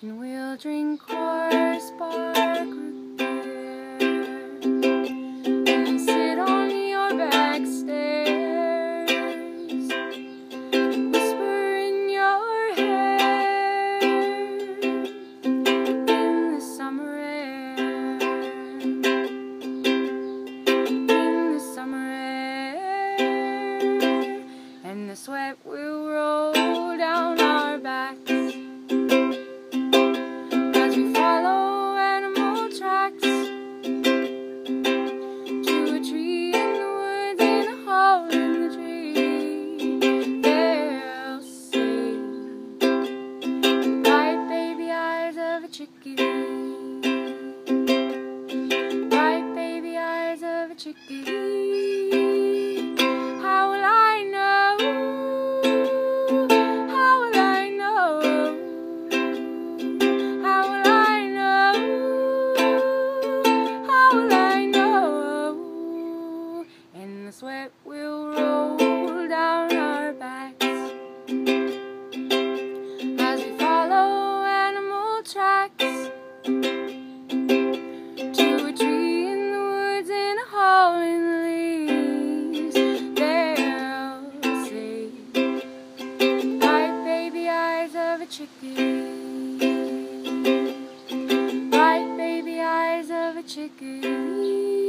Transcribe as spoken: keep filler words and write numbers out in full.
and we'll drink horse bark root beer and sit on your back stairs, whisper in your hair in the summer air, in the summer air, and the sweat will roll down our backs as we follow animal tracks to a tree in the woods, in a hole in the tree. They'll see bright baby eyes of a chickadee, bright baby eyes of a chickadee. How will I know? How will I know? How will I know? How will I know? And the sweat will roll down our backs as we follow animal tracks to a tree in the woods, in a hole in the leaves. They'll see bright baby eyes of a chickadee, bright baby eyes of a chickadee.